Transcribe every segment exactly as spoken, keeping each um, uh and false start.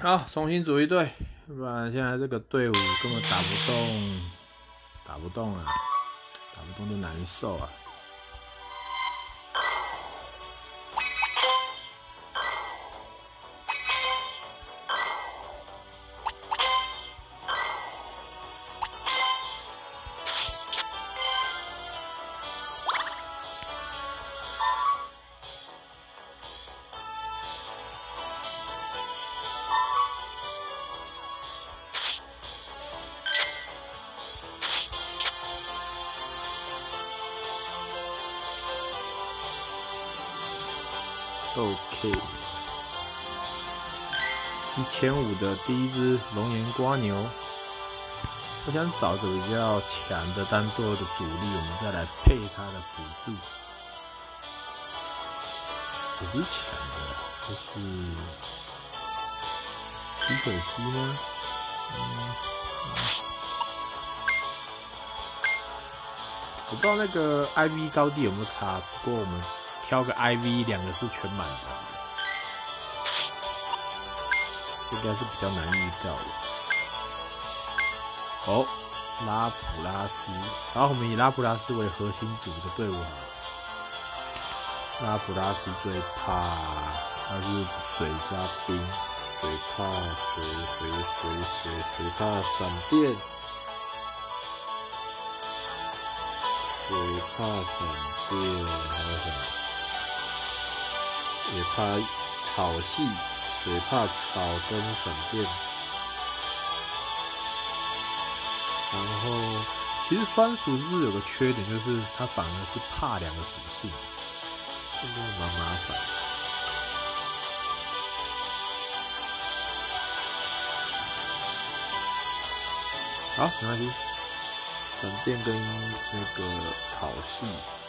好，重新组一队，不然现在这个队伍根本打不动，打不动啊，打不动就难受啊。OK， 一千五的第一只龙岩瓜牛，我想找个比较强的当做的主力，我们再来配它的辅助。也不是强的，就是皮可惜吗？嗯，我不知道那个 I V 高低有没有差，不过我们挑个 I V 两个是全满的，应该是比较难遇到的。哦，拉普拉斯，然后我们以拉普拉斯为核心组的队伍好了。拉普拉斯最怕它是水加冰，水怕水水水水水怕闪电，水怕闪电，还有什么？也怕草系，水怕草跟闪电。然后，其实酸鼠是不是有个缺点，就是它反而是怕两个属性，这真的蛮麻烦。好，没关系。闪电跟那个草系，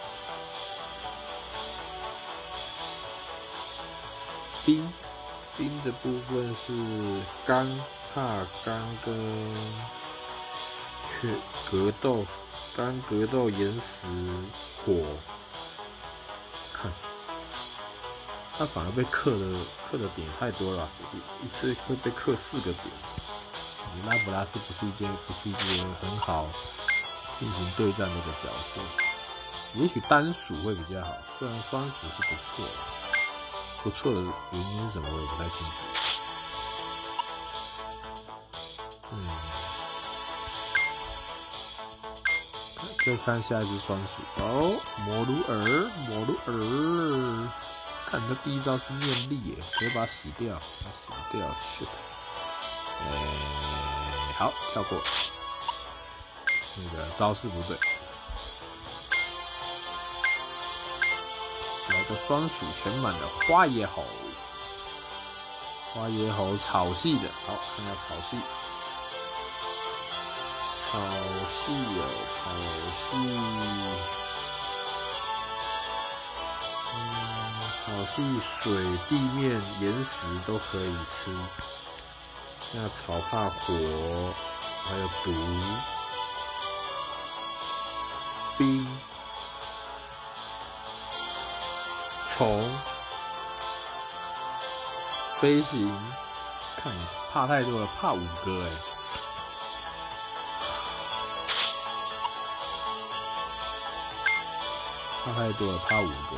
冰冰的部分是干怕干跟缺格斗，干格斗岩石火，看他反而被克的克的点太多了，一一次会被克四个点。拉普拉斯不是一件不是一个很好进行对战的一个角色，也许单属会比较好，虽然双属是不错的，不错的原因是什么我也不太清楚。嗯，再看下一只双属哦，摩鲁尔，摩鲁尔，看他第一招是念力耶，可以把它洗掉，把它洗掉 ，shit。欸、好，跳过，那个招式不对，来个双属全满的花野猴，花野猴草系的，好，看一下草系，草系有草系，嗯，草系水、地面、岩石都可以吃。那草怕火，还有毒、冰、虫、飞行，看你怕太多了，怕五个哎、欸，怕太多了，怕五个。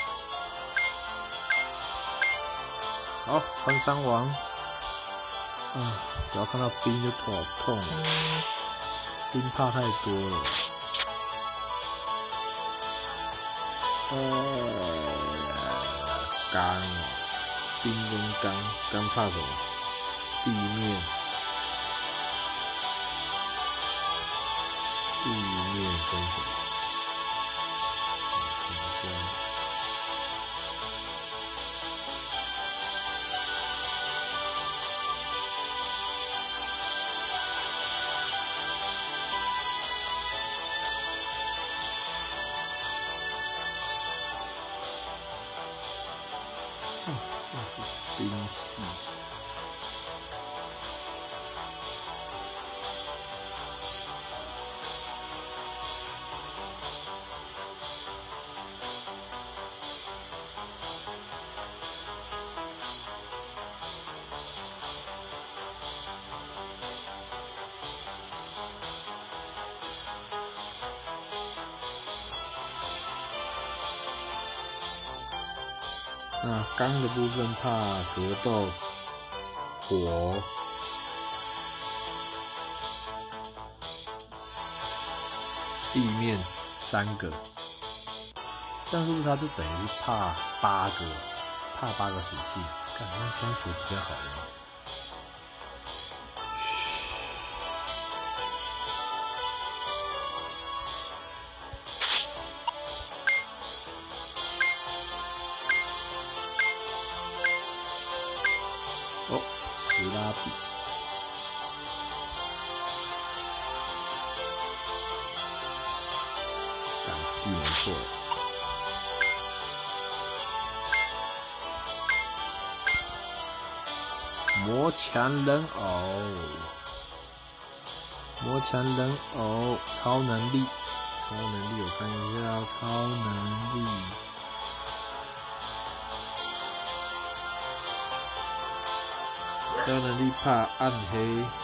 好，穿山王。啊，只要看到冰就头好痛了，冰怕太多了。呃，干哦，冰跟干，干怕什么？地面，地面跟什么？看一下。哦，那是冰系。 那刚的部分怕格斗、火、地面三个，这样是不是它就等于怕八个？怕八个属性，看那酸水比较好用。哦，史拉比，干，巨没错了。魔强人偶，魔强人偶，超能力，超能力，我看一下，超能力。超能力怕暗黑，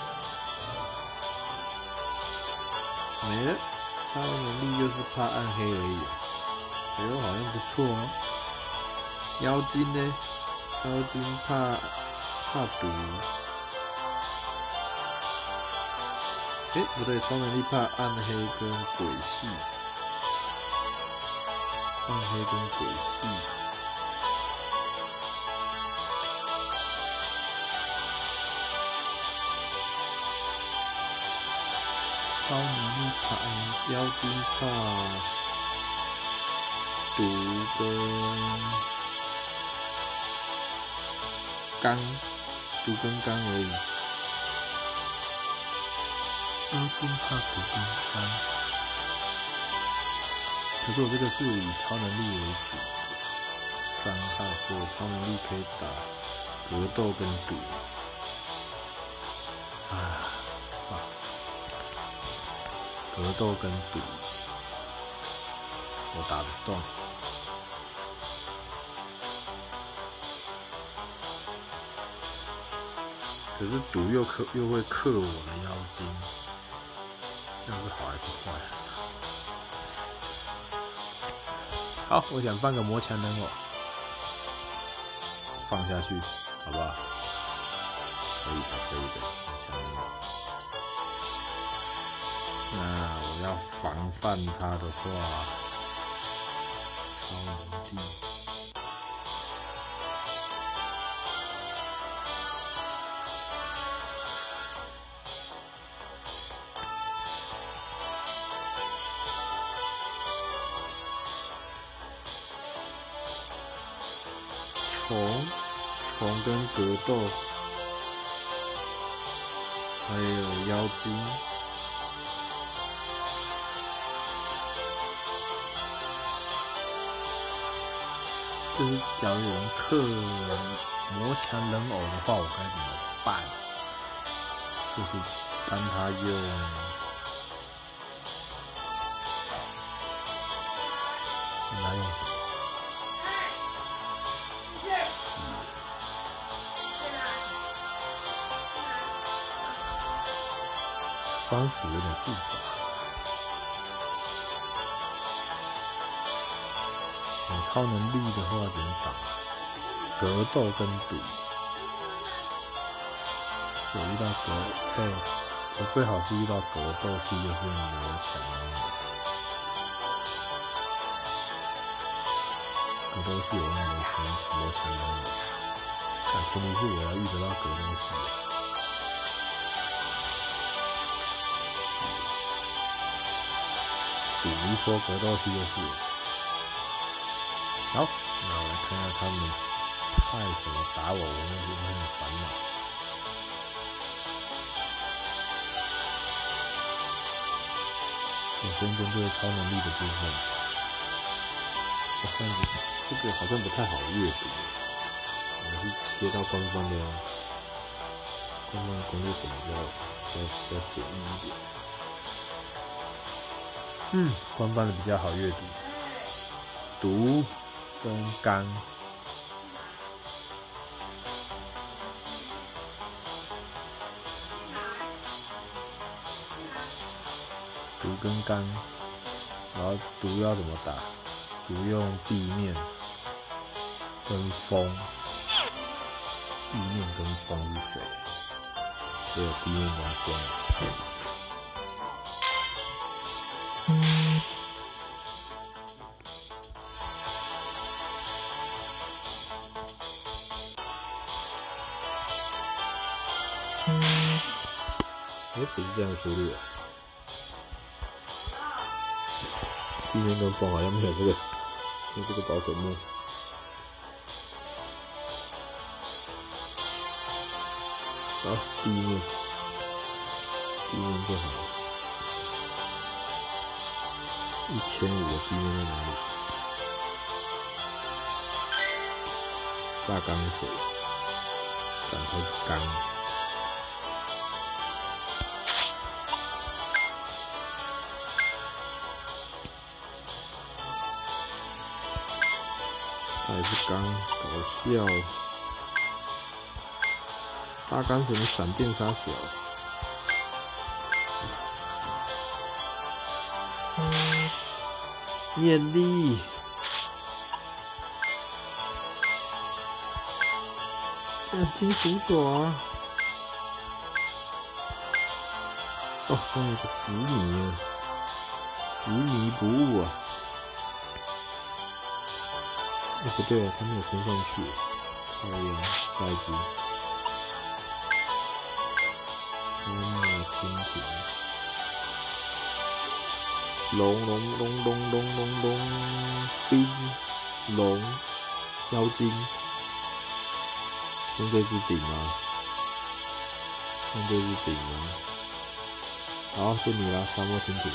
没了。超能力就是怕暗黑而已。哎呦，好像不错哦。妖精呢？妖精怕怕毒。哎，不对，超能力怕暗黑跟鬼系。暗黑跟鬼系。超能力怕妖精怕毒跟钢，毒跟钢而已。妖精怕毒跟钢，可是我这个是以超能力为主的伤害，所以超能力可以打格斗跟毒。啊，格斗跟毒，我打得动。可是毒又克又会克我的妖精，这样是好还是坏？好，我想放个魔强人偶，放下去，好不好？可以的，可以的，魔强人偶。那我要防范他的话，超能力。虫，虫跟格斗，还有妖精。就是假如有人克魔强人偶的话，我该怎么办？就是当他用他用什么？番薯有点复杂。有超能力的话怎么打？格斗跟毒。我遇到格斗，我最好是遇到格斗系，就是魔强人偶。格斗系有用魔强魔强人偶，但前提是我要遇得到格斗系。赌一波格斗系就是。好，那我来看看他们派什么打我，我那时候很烦恼。首先针对超能力的部分，我看这个好像不太好阅读，我是切到官方的，官方的攻略本比较比较比较简易一点。嗯，官方的比较好阅读。毒跟钢，毒跟钢，然后毒要怎么打？毒用地面， 跟风，地面跟风是谁？谁有地面跟风？哎、欸，不是这样输入的。地面跟风好像没有这个，没有这个宝可梦。好，地面，地面就好。一千五的地面在哪里？大钢水，但它是钢。还是钢，搞笑。大钢什么闪电杀小？念力。嗯，金属爪。哦，终于有个执迷了，执迷不悟啊！哎、欸，不对啊，他没有升上去。太阳，下一只。沙漠蜻蜓。龙龙龙龙龙龙龙，冰龙妖精。用这只顶吗？用这只顶吗？好，是你啦，沙漠蜻蜓。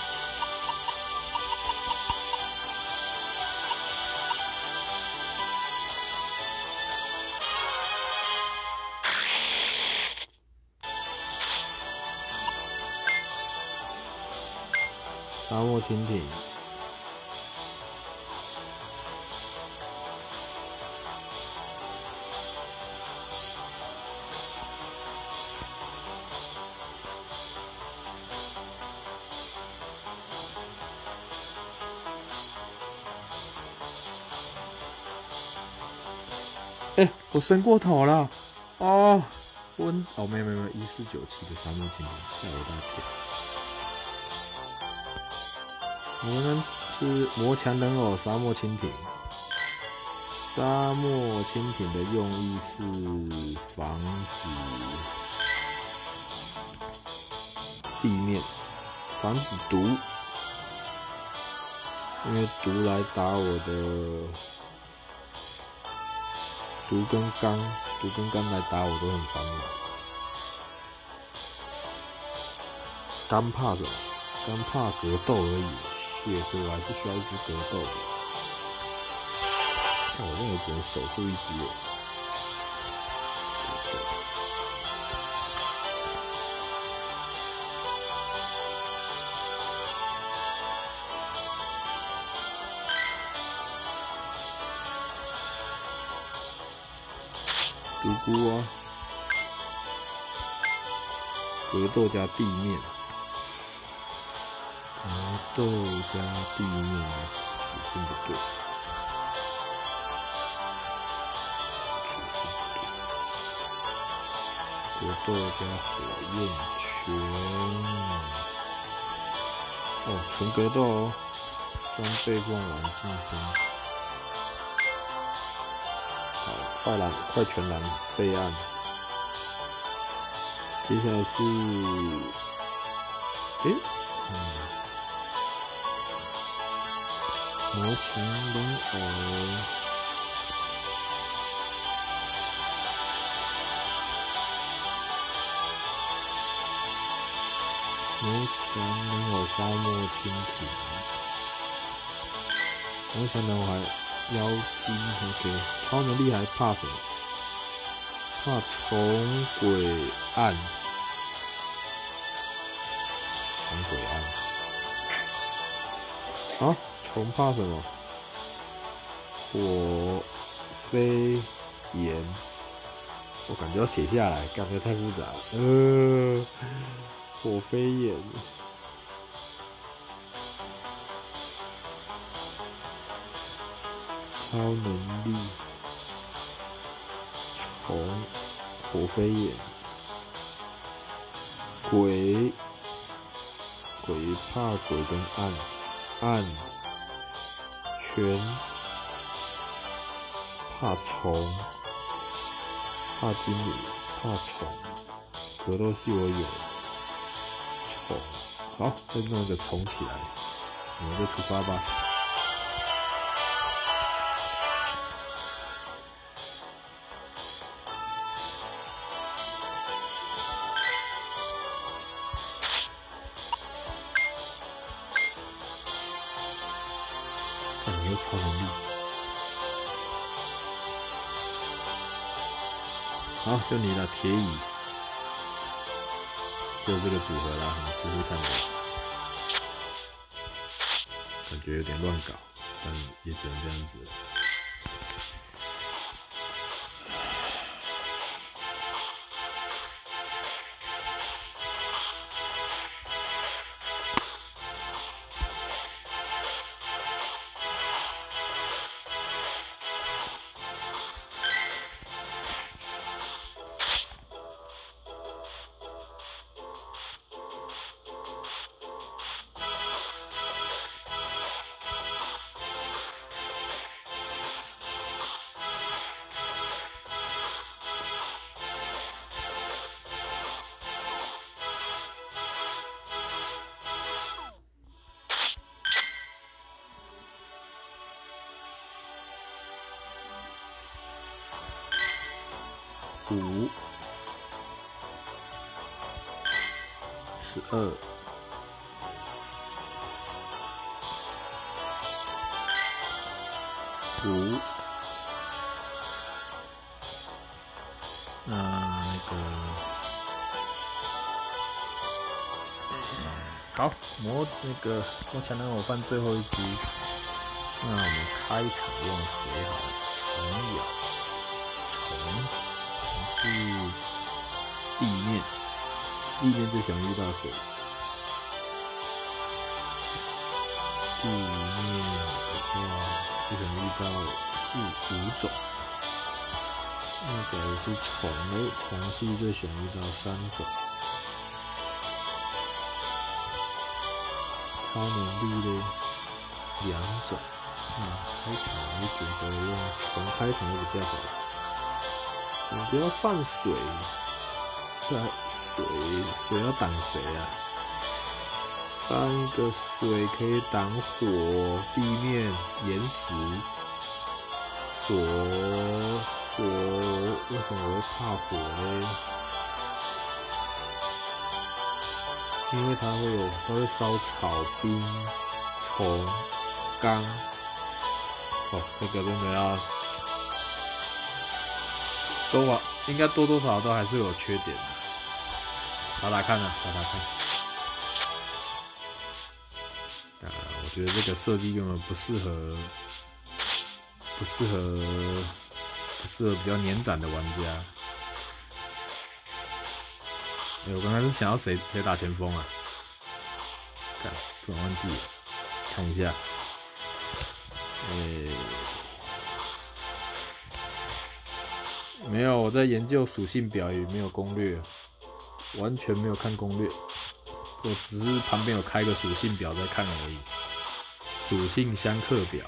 沙漠蜻蜓。哎、欸，我升过头了哦！温哦，没有没有没有，一四九七的沙漠蜻蜓，吓我一大跳。我们是魔强人偶沙漠蜻蜓。沙漠蜻蜓的用意是防止地面，防止毒，因为毒来打我的。毒跟钢，毒跟钢来打我都很烦恼。钢怕什么？钢怕格斗而已，血，所以我还是需要一只格斗。但我那个只能守住一只了。独孤啊，格斗加地面，格斗加地面的属性不对，属性不对，格斗加火焰拳，哦，纯格斗哦，双倍凤丸晋升。快蓝，快全蓝备案。接下来是，诶、欸，嗯，魔强人偶，魔强人偶沙漠蜻蜓，魔强人偶还。妖精 ，OK， 超能力还怕什么？怕重轨暗，重轨暗。啊，重怕什么？火飞炎。我感觉要写下来，感觉太复杂了。呃，火飞炎。超能力， 红火飞眼，鬼鬼怕鬼跟暗暗圈怕虫怕金鱼怕虫，格斗系我有虫，好，再弄一个虫起来，我们就出发吧。看你有超能力，好，就你了，铁椅，就这个组合啦，你试试看吧。感觉有点乱搞，但也只能这样子了。五，十二，五，那那个，好，魔那个魔强人偶犯最后一局，那我们开场用谁好？虫咬，虫。是地面，地面最喜欢遇到谁？地面的话，最喜欢遇到四五种。那假如是虫类，虫系最喜欢遇到三种。超能力的两种。嗯，开场我觉得用虫开场会比较好。你不要放水，对啊，水水要挡谁啊？放一个水可以挡火、地面、岩石。火火为什么我会怕火呢？因为它会有，它会烧草、冰、虫、钢。哦，这个真的要。都啊，应该多多少少都还是有缺点的。打打看啊，打打看。啊，我觉得这个设计根本不适合，不适合，不适合比较年长的玩家。哎、欸，我刚才是想要谁谁打前锋啊？看，突然忘记了，看一下。哎、欸。没有，我在研究属性表，也没有攻略，完全没有看攻略。我只是旁边有开个属性表在看而已，属性相克表。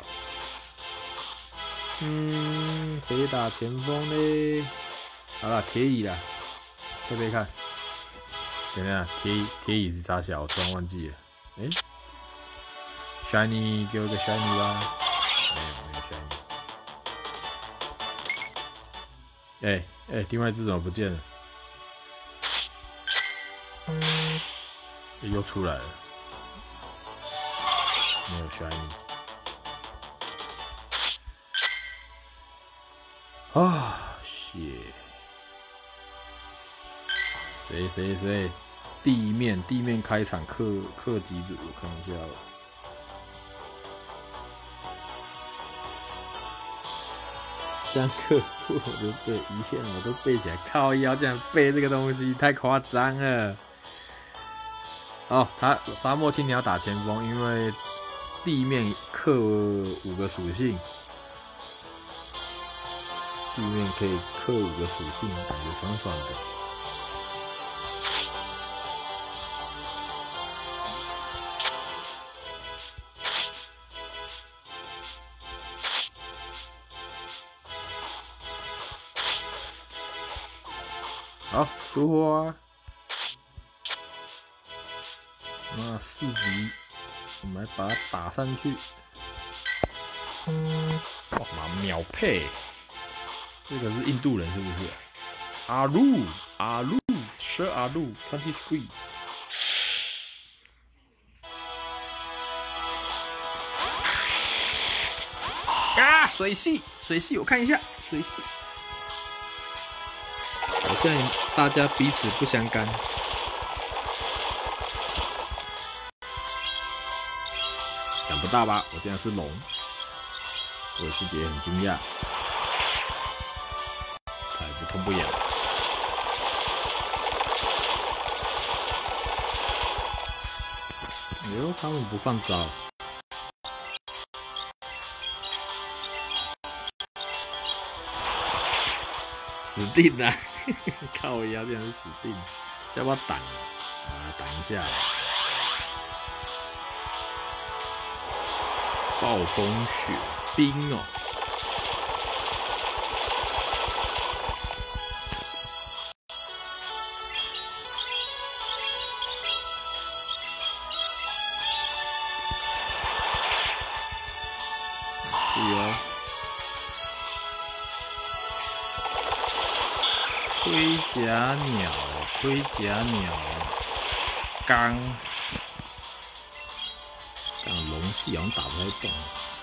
嗯，谁打前锋呢？好啦，铁椅啦，配配看。等一下，铁椅铁椅是啥小？我突然忘记了。哎、欸、，Shiny 给我个 Shiny 吧。没有没有 Shiny。哎、欸、哎、欸，另外一只怎么不见了？欸、又出来了，没有 shiny 啊！血，谁谁谁？地面地面开场克克几组？我看一下了。相克，我都对一线我都背起来，靠腰这样背这个东西太夸张了。哦，他沙漠青鸟打前锋，因为地面克五个属性， 地面可以克五个属性，感觉爽爽的。好，出货啊！那四级，我们来把它打上去。哇，妈秒配！这个是印度人是不是？阿鲁，阿鲁，吃阿鲁 ，twenty three。啊，水系，水系，我看一下，水系。好像大家彼此不相干。想不到吧？我竟然是龙，我自己也很惊讶。太不痛不痒。哎呦，他们不放招。死定了！靠我腰竟然是死定，要不要挡啊？挡一下。暴风雪冰哦，是哦。盔甲鸟，盔甲鸟，钢，但龙系好像打不太动。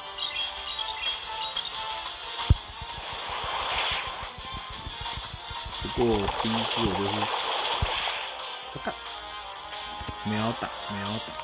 不过第一只我就是，我干，秒打秒打。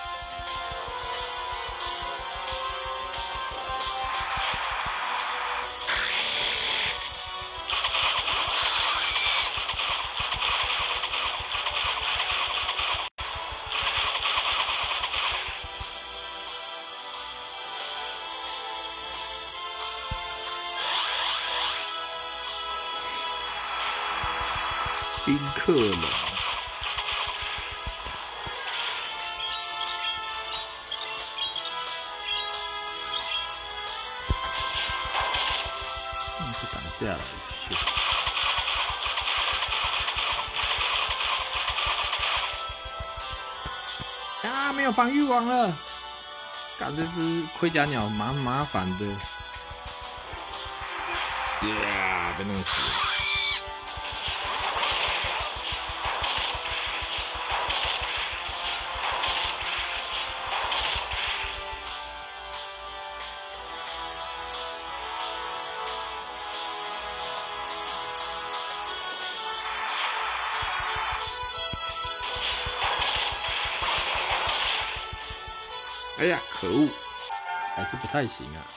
宾客龙，嗯，不挡下来，是。啊，没有防御网了，干这只盔甲鸟蛮麻烦的，呀，被弄死了。哎呀，可恶，还是不太行啊。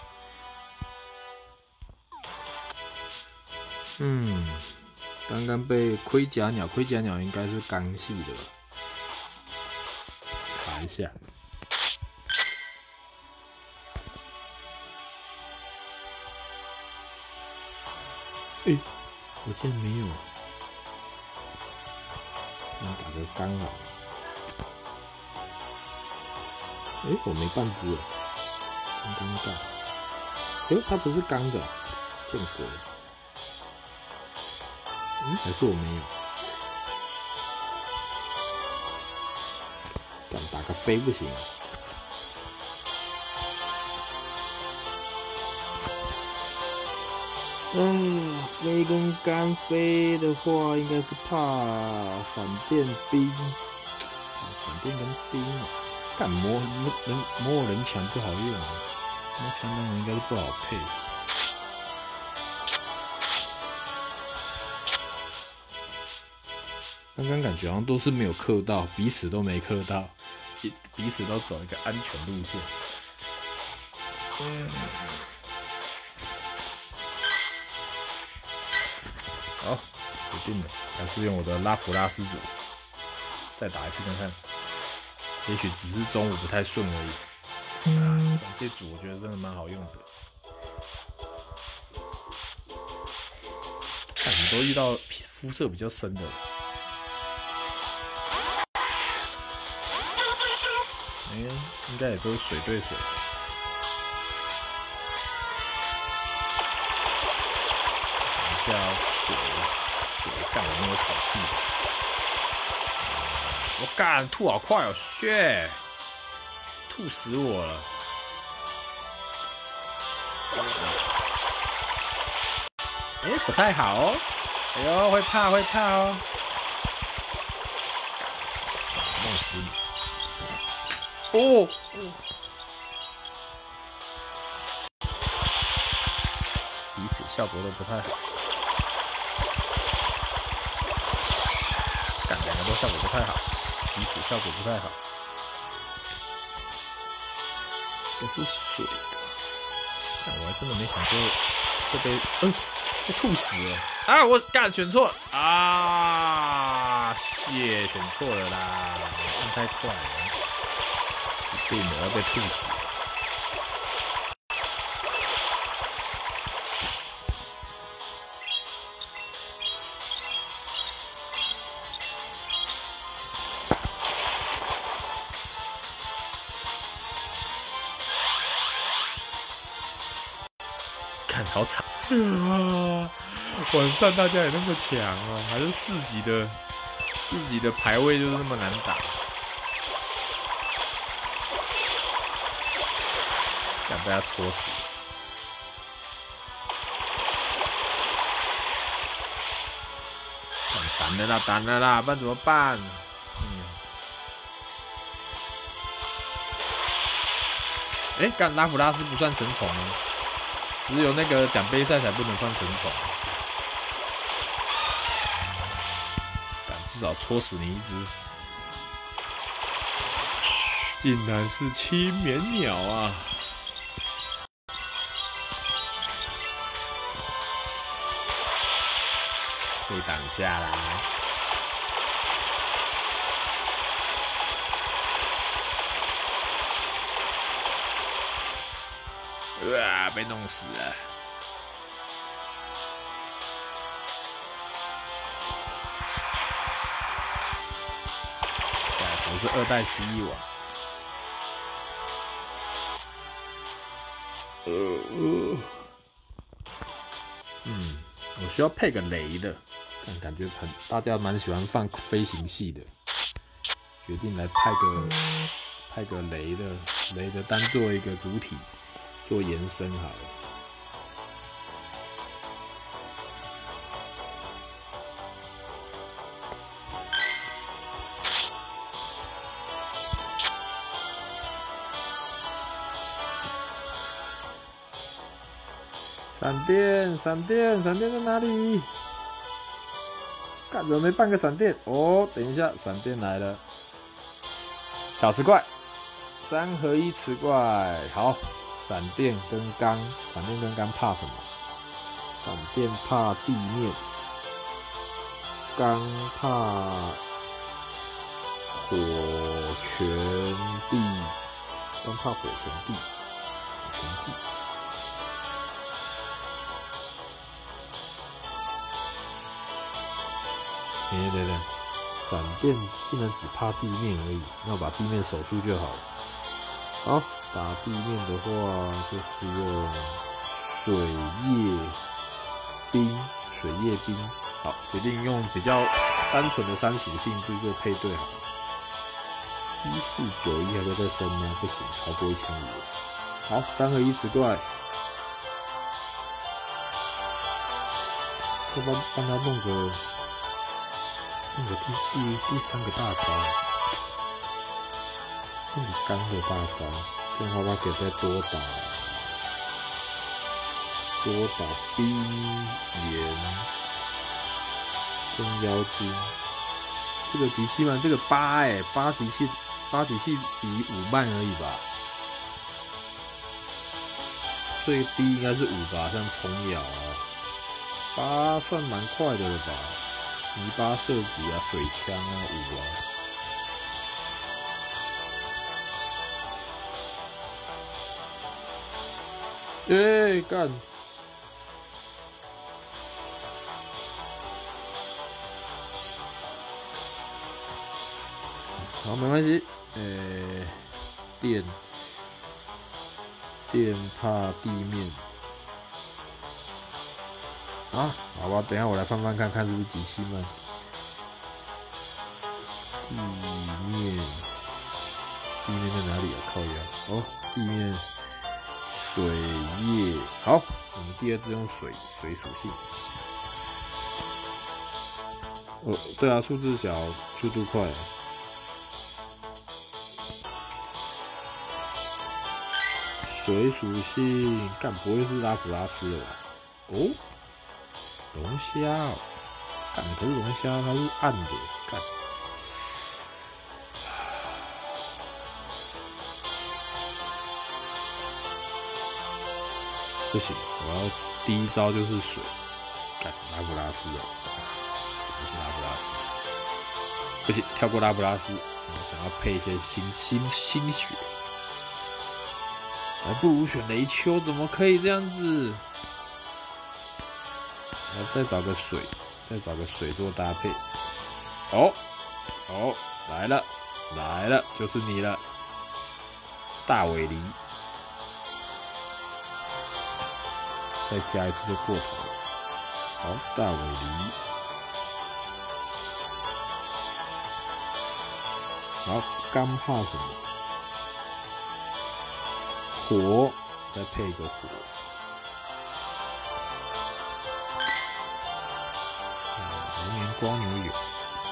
嗯，刚刚被盔甲鸟，盔甲鸟应该是钢系的吧？查一下。哎、欸，我竟然没有，那打个钢好了。哎、欸，我没半只，刚刚到。哎、欸，它不是钢的，见鬼！嗯，还是我没有。敢打个飞不行。哎，飞跟钢飞的话，应该是怕闪电冰，闪电跟冰啊。干魔人魔人墙不好用，魔墙那种应该是不好配。刚刚感觉好像都是没有克到，彼此都没克到，彼此都走一个安全路线。嗯，好，决定了，还是用我的拉普拉斯组，再打一次看看。也许只是中午不太顺而已。嗯，这组我觉得真的蛮好用的。 看你都遇到肤色比较深的。哎、欸，应该也都是水对水。想一下，水水干我没有草系。我干吐好快哦 ，shit， 吐死我了。哎、欸，不太好哦。哎呦，会怕会怕哦。弄死你！哦，彼此效果都不太好。干两个都效果不太好，彼此效果不太好。这是水的，但我还真的没想过会被嗯。被吐死了啊！我干选错了啊！谢选错了啦，按太快了，死定了，要被吐死了。看好惨啊！晚上大家也那么强啊，还是四级的，四级的排位就是那么难打，想被他戳死。打了啦，打了啦，不然怎么办？嗯，哎、欸，干拉普拉斯不算神宠吗？只有那个奖杯赛才不能算神宠。至少戳死你一只，竟然是青绵鸟啊！被挡下来，哇，被弄死了。我是二代蜥蜴王，呃呃，嗯，我需要配个雷的，但感觉很大家蛮喜欢放飞行系的，决定来派个派个雷的，雷的当做一个主体做延伸好了。闪电，闪电，闪电在哪里？干，怎么没半个闪电？哦，等一下，闪电来了。小磁怪，三合一磁怪，好。闪电跟钢，闪电跟钢怕什么？闪电怕地面，钢怕火拳地，钢怕火拳地，火拳地。哎、欸，等等，闪电竟然只怕地面而已，那我把地面守住就好了。好，打地面的话就是用水叶冰，水叶冰。好，决定用比较单纯的三属性去做配对好了。一四九一还会再升吗？不行，超过一千五。好，三合一磁怪，要不然帮他弄个。弄个第第第三个大招，弄个钢的大招，这样的话可以再多打多打冰炎跟妖精。这个机器man，这个八哎、欸，八机器八机器比五慢而已吧，最低应该是五吧，像虫咬啊，八算蛮快的了吧。泥巴射击啊，水枪啊，五啊，哎、欸、干， 好，没关系。呃、欸，电电怕地面。啊，好吧，等一下我来翻翻看看是不是机器慢。地面，地面在哪里啊？靠腰。哦，地面，水液。好，我们第二支用水，水属性。哦，对啊，数字小，速度快。水属性，干不会是拉普拉斯了吧？哦，龙虾哦，干可是龙虾它是暗的，干。不行，我要第一招就是水，干拉普拉斯哦，不是拉普拉斯，不行，跳过拉普拉斯，我想要配一些新新新血。还不如选雷丘，怎么可以这样子？我再找个水，再找个水做搭配。哦，哦，来了，来了，就是你了，大尾狸。再加一次就过头了。好，大尾狸。好，干怕什么？火，再配一个火。流年光牛有。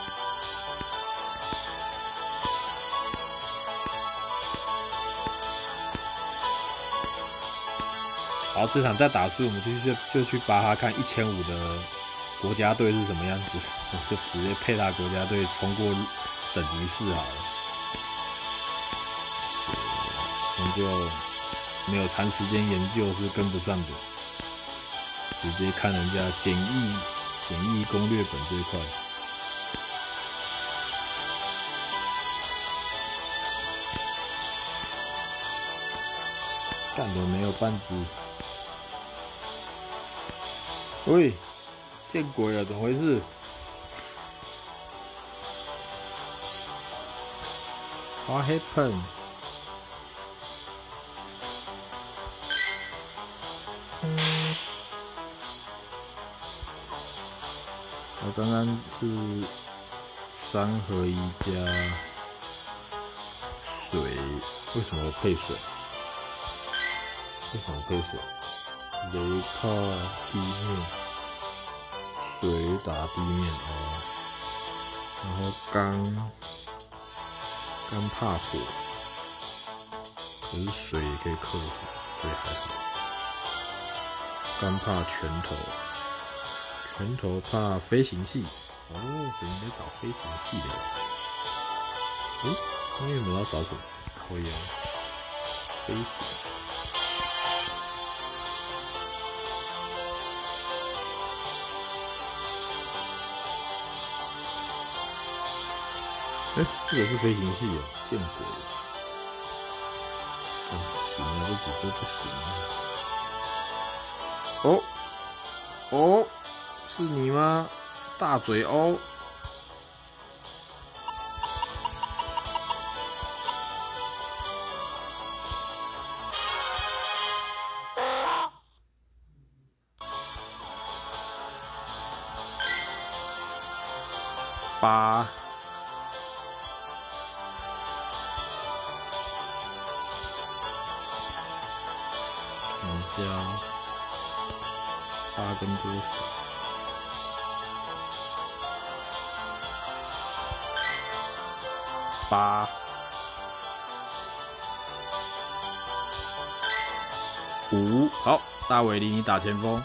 好，这场再打输，我们就去就去巴哈看一千五的国家队是什么样子，就直接配他国家队冲过等级四好了。我们就没有长时间研究是跟不上的，直接看人家简易简易攻略本这一块。干的没有半只。喂，见鬼了，怎么回事？What happened？ 我刚刚是三合一加水，为什么配水？为什么配水？雷怕地面，水打地面哦。然后钢钢怕火，可是水也可以克火，所以还好。钢怕拳头，拳头怕飞行系。哦，所以你在找飞行系的。诶，那有没有要找什么？考验飞行。哎、欸，这个是飞行系哦，见鬼了！哦，不行啊，这只是不行啊。哦哦，是你吗？大嘴鸥。八。看一下，八跟多少？八五，好，大尾狸你打前锋。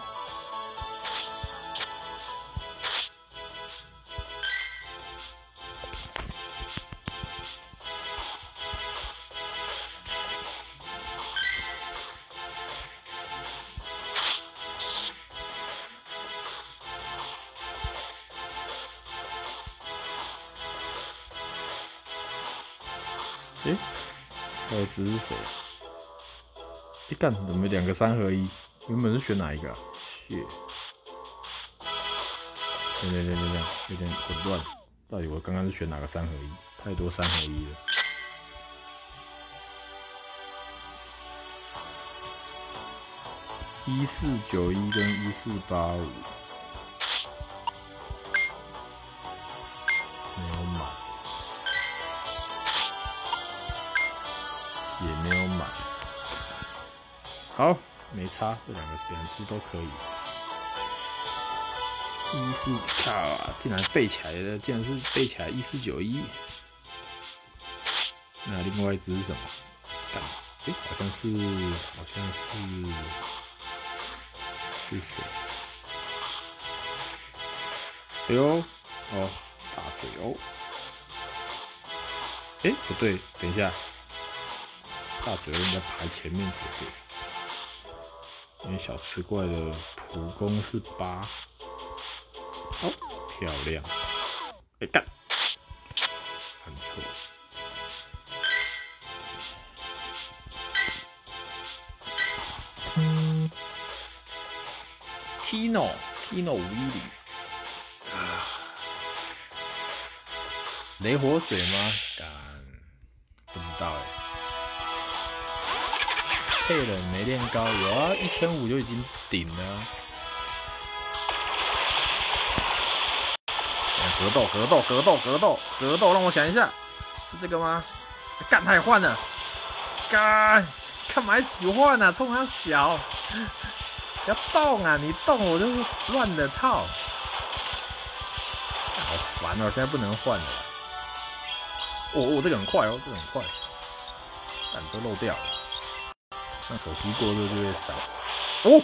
哎、欸，还有只是谁？一干，怎么两个三合一？原本是选哪一个啊？谢，对对对对对，有点混乱。到底我刚刚是选哪个三合一？ 太多三合一了。一四九一跟一四八五没有买，也没有买。好，没差，这两个两只都可以。一四靠啊，竟然背起来了，竟然是背起来一四九一。那另外一只是什么？干，哎、欸，好像是，好像是。是谁？哎呦，哦，大嘴哦。哎、欸，不对，等一下，大嘴应该排前面才对，因为小吃怪的普攻是八。哦，漂亮！哎、欸、干，很错。嗯。Kino Kino 五一零，雷火水吗？干，不知道哎。配人没练高，有啊，一千五就已经顶了。格斗格斗格斗格斗格斗，让我想一下，是这个吗？干，他也换了，干，干嘛一起换啊？冲他小。不要动啊！你动我就是乱的套，好烦哦！现在不能换了。哦哦，这个很快哦，这个很快，但都漏掉了。那手机过热就会闪。哦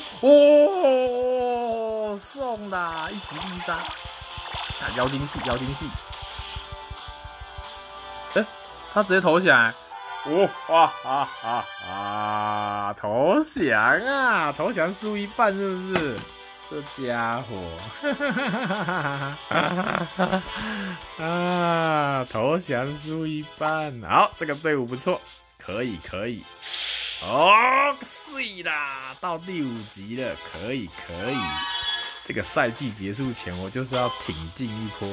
哦，送的，一级必杀。啊，妖精系，妖精系。哎、欸，他直接投降、欸。哦，哇哈哈哈！投降啊！投降输一半是不是？这家伙，啊！投降输一半，好，这个队伍不错，可以可以。哦，碎啦，到第五集了，可以可以。这个赛季结束前，我就是要挺进一波，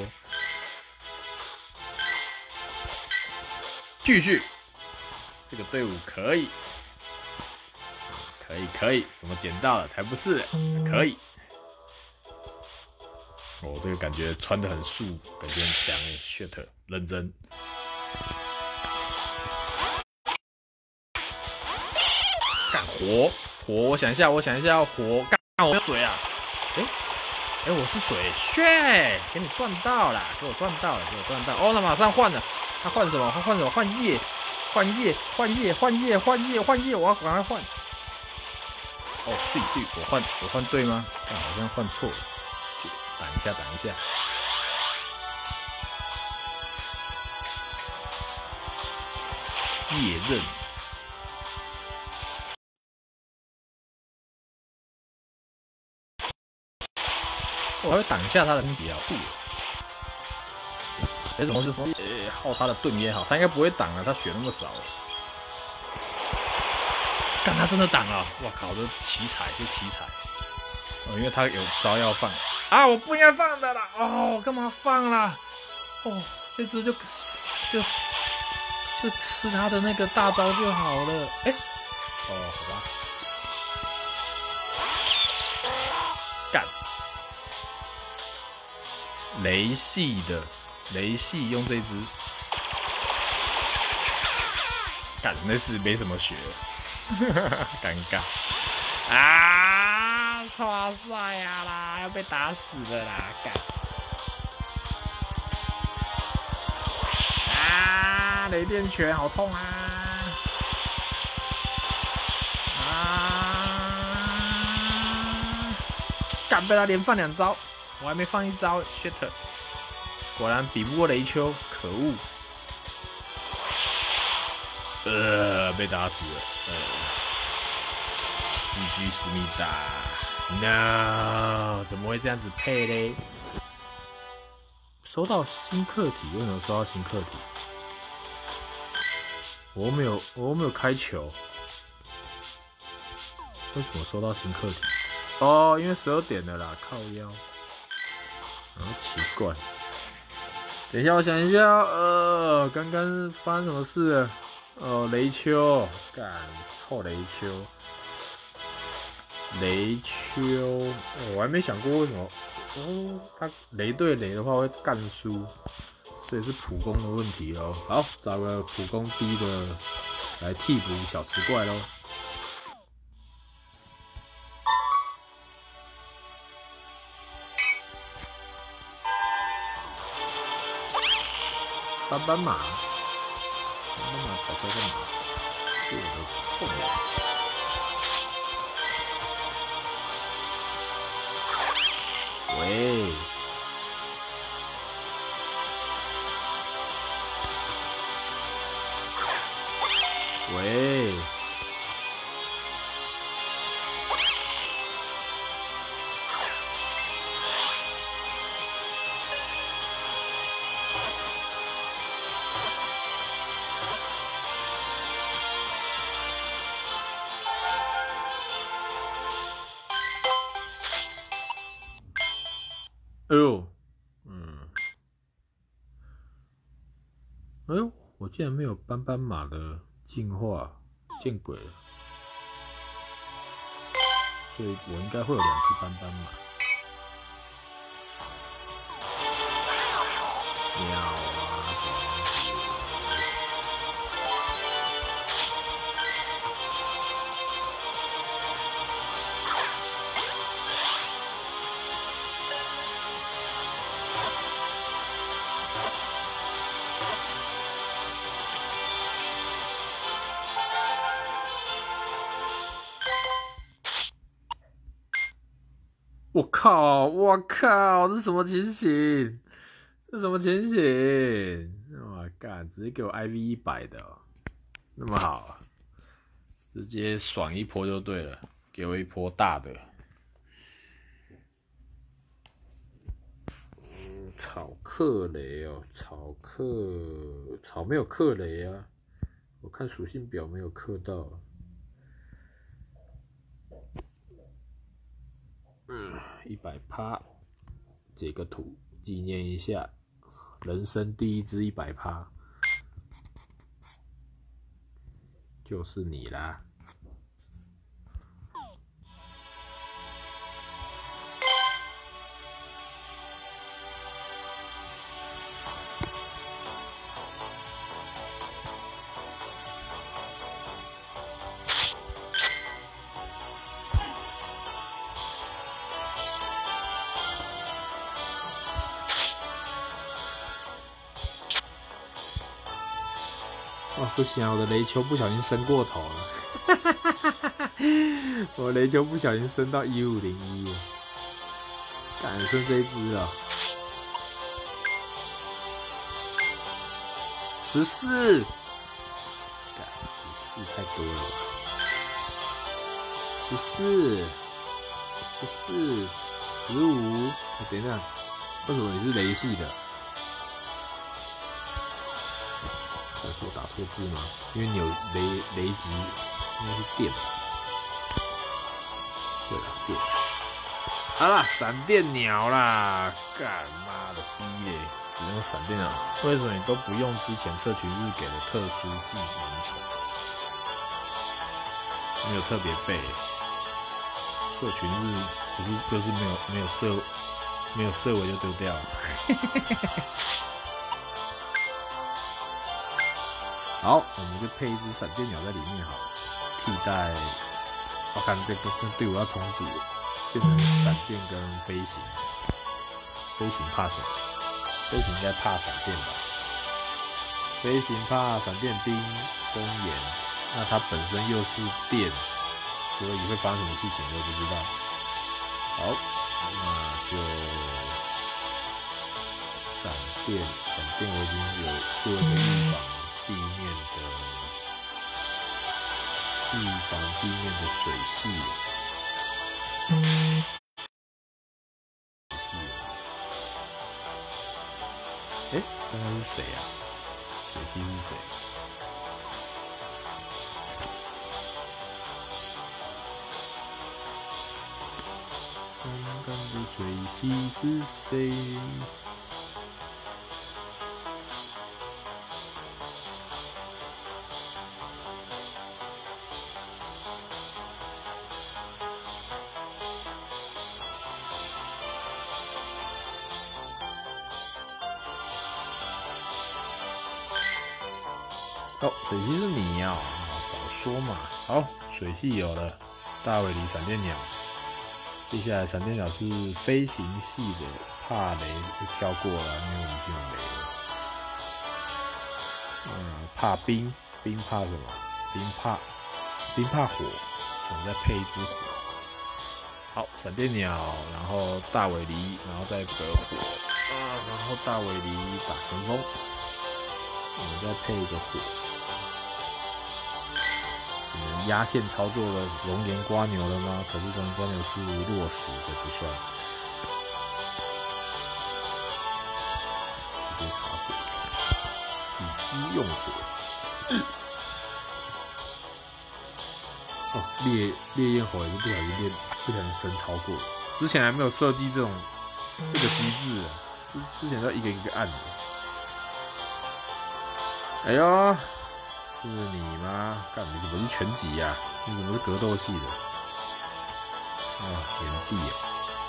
继续。这个队伍可以，可以，可以，什么捡到了？才不是，可以。哦，这个感觉穿得很素，感觉很强哎 ，shit， 认真。干火火，我想一下，我想一下，火干我有水啊！哎、欸、哎、欸，我是水，血，给你赚到了，给我赚到了，给我赚到。哦，那马上换了，他换什么？他换什么？换叶。换叶，换叶，换叶，换叶，换叶，我要赶快换。哦，碎碎，我换，我换对吗？看好像换错了。挡一下，挡一下。叶刃，我还会挡一下他的比较酷。哎，怎么是说，呃，耗他的盾也好，他应该不会挡了，他血那么少。干，他真的挡了！我靠，这奇才，这奇才！哦，因为他有招要放啊，我不应该放的啦！哦，干嘛放啦？哦，这只就就就吃他的那个大招就好了。哎，哦，好吧，干，雷系的。雷系用这只，干那是没什么血，尴尬啊！哇塞呀啦，要被打死了啦！干啊！雷电拳好痛啊！啊！干被他连放两招，我还没放一招 ，shit！果然比不过雷丘，可恶！呃，被打死了。呃 ，G G 思密达 ，no， 怎么会这样子配嘞？收到新课题，为什么收到新课题？我又没有，我又没有开球，为什么收到新课题？哦，因为十二点了啦，靠腰。好奇怪。等等一下，我想一下，呃，刚刚发生什么事了？哦，雷丘，干，臭雷丘，雷丘，哦，我还没想过为什么，哦，他雷对雷的话会干输，所以是普攻的问题咯。好，找个普攻低的来替补小池怪咯。斑斑马，斑斑马跑车干嘛？是我的后面。喂，喂，哎呦，嗯，哎呦，我竟然没有斑斑马的进化，见鬼了！所以我应该会有两只斑斑马。喵啊，怎么我靠！我靠！这是什么情形？这是什么情形？哇干！直接给我 I V 一百的、哦，那么好，直接爽一波就对了，给我一波大的。嗯，草克雷哦，草克草没有克雷啊，我看属性表没有克到。嗯，一百趴，截个图纪念一下，人生第一支一百趴，就是你啦。哦，不行啊！我的雷球不小心升过头了，我雷球不小心升到一五零一，敢升这一只啊！十四，干十四太多了，十四，十四，十五。等一下，为什么你是雷系的？是我打错字吗？因为你有雷雷击，应该是电吧？对了，电。好啦，闪电鸟啦！干妈的逼嘞，只用闪电鸟。为什么你都不用之前社群日给的特殊技能宠？没有特别背。社群日不是就是没有没有设没有设为就丢掉了。好，我们就配一只闪电鸟在里面好了，替代。我看这个队伍要重组，变成闪电跟飞行。飞行怕什么？飞行应该怕闪电吧？飞行怕闪电兵跟炎，那它本身又是电，所以会发生什么事情我也不知道。好，那就闪电，闪电我已经有做一个预防。地面的预防地面的水系，水系，哎，刚刚是谁啊？水系是谁？刚刚的水系是谁？ 哦，水系是你呀、哦，早说嘛。好，水系有了，大尾狸闪电鸟。接下来闪电鸟是飞行系的，怕雷就跳过了，因为我们已经有雷了。嗯，怕冰，冰怕什么？冰怕冰怕火，我们再配一只火。好，闪电鸟，然后大尾狸，然后再个火啊，然后大尾狸打前锋，我们再配一个火。我们压线操作了龙岩瓜牛了吗？可是龙岩瓜牛是落石，所以不算。直接查火，以鸡用火。哦，烈烈焰吼也是不小心练，不小心升超过。之前还没有设计这种这个机制啊，之前都一个一个按的。哎呦！是你吗？干，你怎么是全级啊？你怎么是格斗系的？啊，炎帝啊，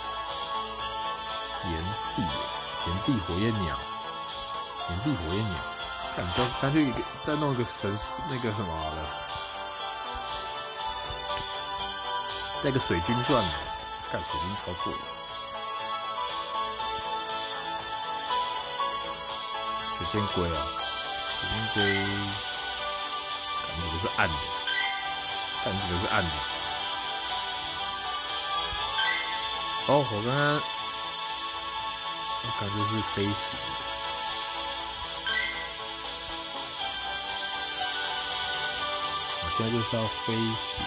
炎帝，炎帝火焰鸟，炎帝火焰鸟，干，干干脆一个再弄一个神那个什么好了，带个水军算了，干水军超过了，水箭龟啊，水箭龟。这个是暗的，但这个是暗的。哦，我刚刚，我刚刚就是飞行。我现在就是要飞行。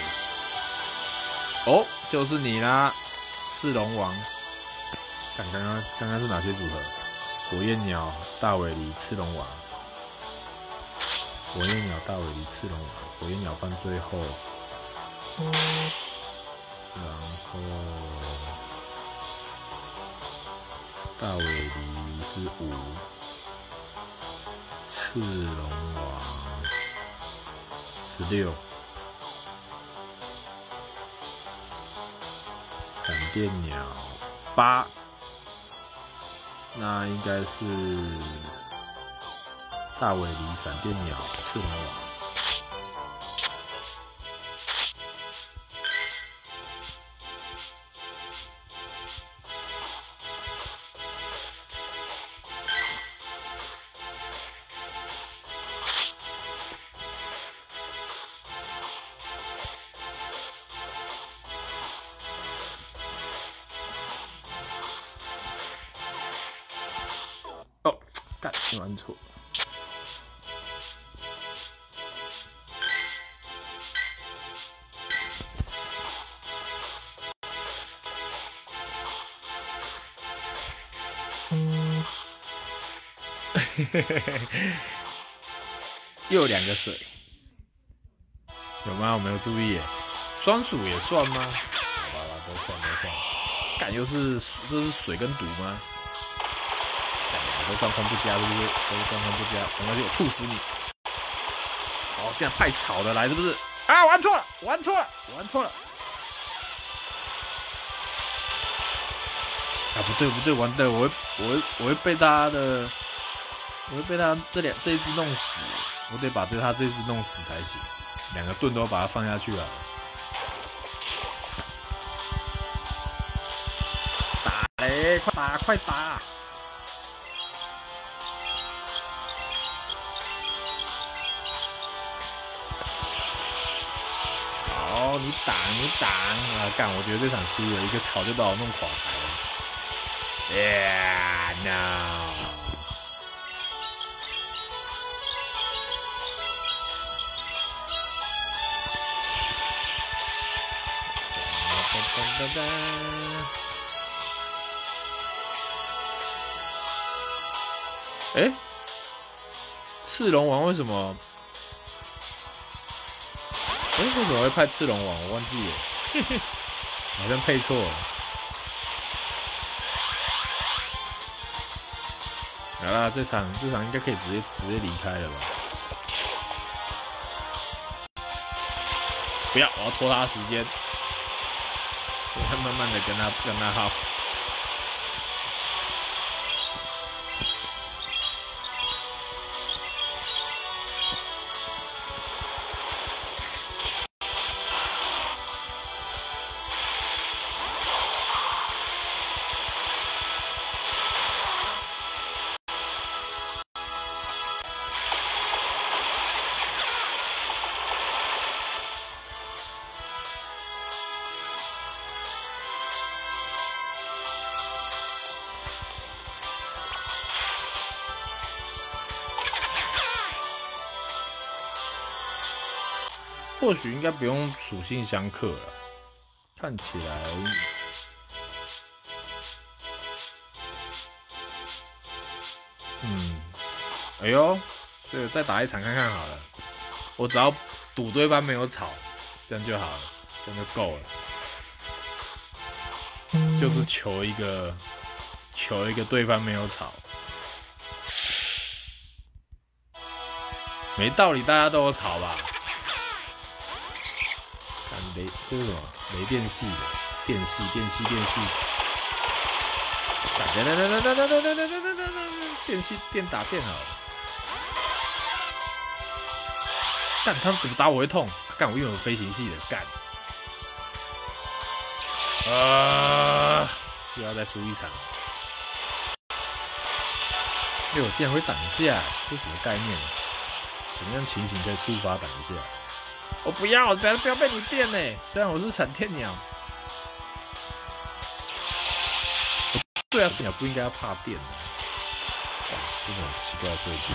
哦，就是你啦，赤龙王。看刚刚刚刚是哪些组合？火焰鸟、大尾狸、赤龙王。火焰鸟、大尾狸、赤龙王，火焰鸟放最后，然后大尾狸是五，赤龙王十六，闪电鸟八，那应该是。大尾狸、闪电鸟、赤龙王。哦，干，玩错。又两个水，有吗？我没有注意耶。双鼠也算吗？好吧，都算都算。干，又是这是水跟毒吗？都状况不佳，是不是？都状况不佳，没关系，我吐死你！哦，这样太吵了，来是不是？啊，玩错了，玩错了，玩错了！啊，不对不对，完蛋，我会我会我会被他的。我会被他这两这一只弄死，我得把这他这一只弄死才行。两个盾都要把它放下去了。打嘞，快打快打！好，你挡你挡啊！干，我觉得这场输了，一个草就把我弄垮台了。Yeah, no. 哒哒哒哎，赤龙王为什么？哎，为什么会派赤龙王？我忘记了，好像配错了。好啦，这场这场应该可以直接直接离开了吧？不要，我要拖他时间。我会慢慢的跟他跟他耗。 或许应该不用属性相克了，看起来，嗯，哎呦，所以再打一场看看好了。我只要赌对方没有吵，这样就好了，这样就够了。就是求一个，求一个对方没有吵。没道理，大家都有吵吧？看雷，这是什么？雷电系的，电系，电系，电系。等等等等等等等等等等等，电系电打电好了。干，他怎么打我会痛？干，我用有飞行系的，干。啊！又要再输一场。哎，我竟然会挡下，这什么概念？什么样情形可以触发挡一下？我不要，不要不要被你电呢！虽然我是闪电鸟，对啊，鸟不应该要怕电的，真的很奇怪的设计。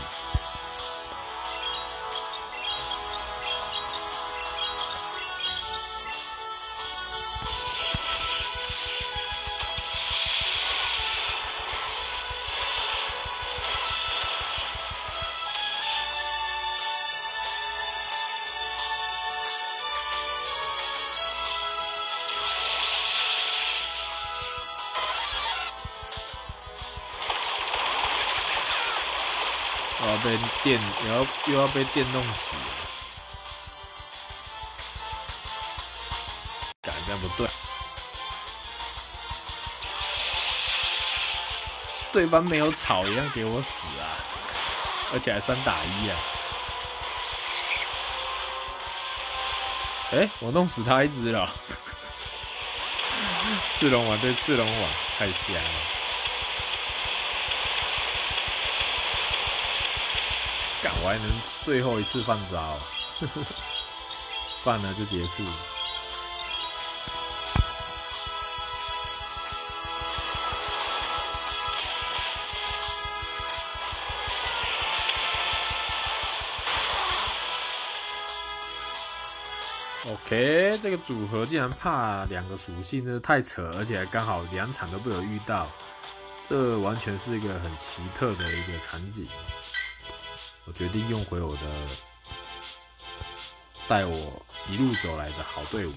我要被电，也要又要被电弄死了。干，这样不对。对方没有吵一样给我死啊！而且还三打一啊！哎、欸，我弄死他一只了。赤龙王对赤龙王，太瞎了。干，我还能最后一次犯招，犯了就结束。OK， 这个组合竟然怕两个属性，真的太扯，而且还刚好两场都被我遇到，这完全是一个很奇特的一个场景。我决定用回我的带我一路走来的好队伍，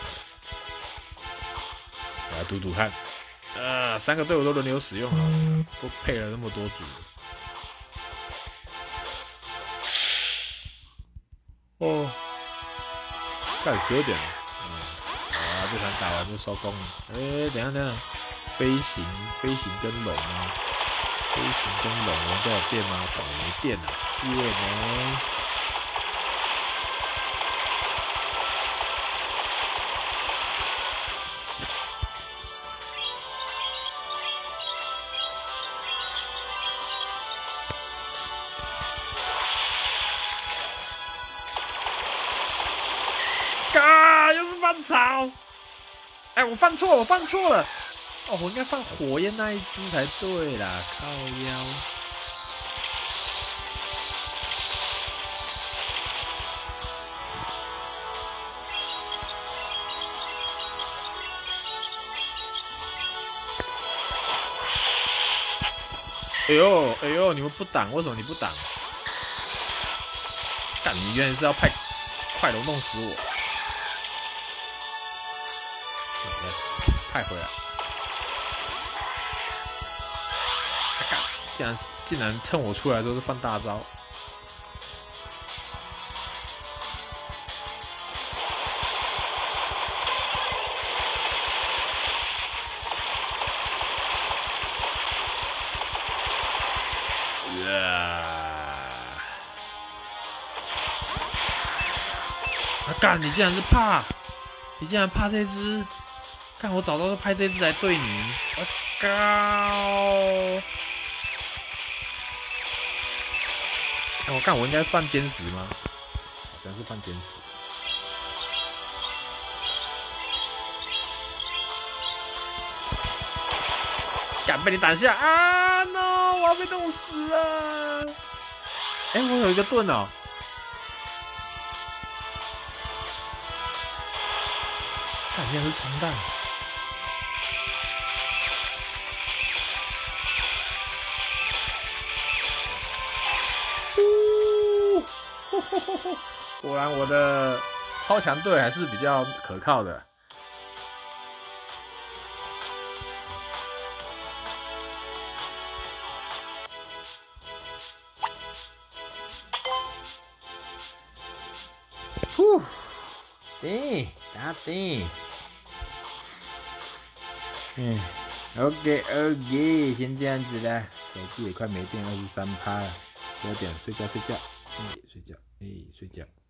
我来赌赌看。啊，三个队伍都轮流使用好了，都配了那么多组。哦，干十二点了，嗯，好啊，这场打完就收工了。哎、欸，等一下等一下，飞行飞行跟龙啊，飞行跟龙龙都有电吗？搞没电啊！谢呢。嘎，又是翻草！哎，我犯错，我犯错了。哦，我应该放火焰那一只才对啦，靠腰。哎呦哎呦，你们不挡，为什么你不挡？干，你原来是要派快龙弄死我！派回来！他干，竟然竟然趁我出来之后是放大招！啊干！你竟然是怕，你竟然怕这只！干！我早知道是派这只来对你！我靠！哎，我看我应该放歼十吗？好像是放歼十。敢被你挡下啊 ！No！ 我要被弄死了！哎，我有一个盾哦。 看竟然是长弹。呼呼呼呼！果然我的超强队还是比较可靠的。呼，顶，打顶。嗯 ，OK OK，先这样子啦。手机也快没电，二十三趴了。十二点睡觉睡觉，哎、欸、睡觉，哎、欸、睡觉。